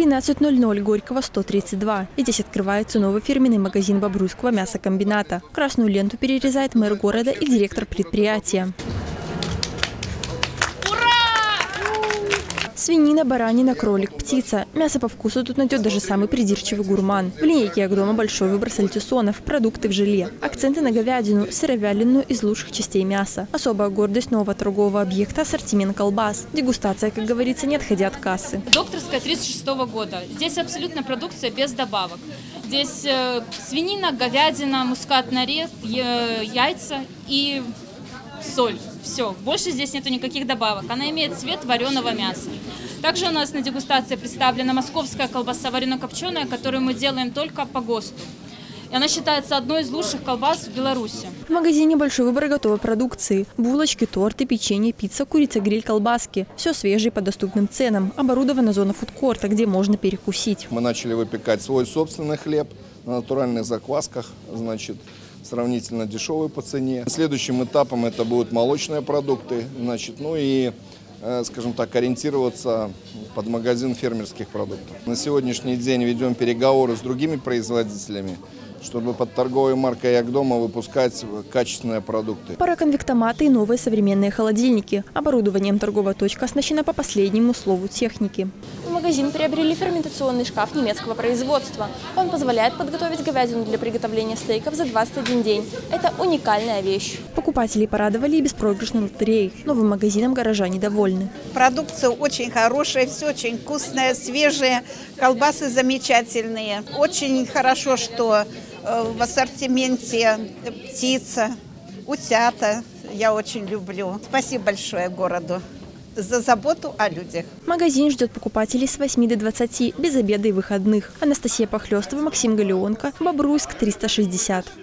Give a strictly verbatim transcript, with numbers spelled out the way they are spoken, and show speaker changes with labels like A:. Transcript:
A: тринадцать ноль ноль Горького сто тридцать два. И здесь открывается новый фирменный магазин Бобруйского мясокомбината. Красную ленту перерезает мэр города и директор предприятия. Свинина, баранина, кролик, птица. Мясо по вкусу тут найдет даже самый придирчивый гурман. В линейке Агдома большой выбор сальтисонов, продукты в желе. Акценты на говядину, сыровяленую из лучших частей мяса. Особая гордость нового торгового объекта – ассортимент колбас. Дегустация, как говорится, не отходя от кассы.
B: Докторская тридцать шестого года. Здесь абсолютно продукция без добавок. Здесь э, свинина, говядина, мускатный орех, э, яйца и соль. Все. Больше здесь нету никаких добавок. Она имеет цвет вареного мяса. Также у нас на дегустации представлена московская колбаса варено-копченая, которую мы делаем только по ГОСТу. И она считается одной из лучших колбас в Беларуси.
A: В магазине большой выбор готовой продукции. Булочки, торты, печенье, пицца, курица, гриль, колбаски. Все свежее по доступным ценам. Оборудована зона фудкорта, где можно перекусить.
C: Мы начали выпекать свой собственный хлеб на натуральных заквасках, значит, сравнительно дешевый по цене. Следующим этапом это будут молочные продукты, значит, ну и, скажем так, ориентироваться под магазин фермерских продуктов. На сегодняшний день ведем переговоры с другими производителями, чтобы под торговой маркой Агдома выпускать качественные продукты.
A: Пароконвектоматы и новые современные холодильники. Оборудованием торговая точка оснащена по последнему слову техники. В магазин приобрели ферментационный шкаф немецкого производства. Он позволяет подготовить говядину для приготовления стейков за двадцать один день. Это уникальная вещь. Покупателей порадовали и беспроигрышной лотереей. Новым магазином горожане довольны.
D: Продукция очень хорошая, все очень вкусное, свежее, колбасы замечательные. Очень хорошо, что в ассортименте птица, утята. Я очень люблю. Спасибо большое городу за заботу о людях.
A: Магазин ждет покупателей с восьми до двадцати, без обеда и выходных. Анастасия Похлёстова, Максим Галеонко, Бобруйск, триста шестьдесят.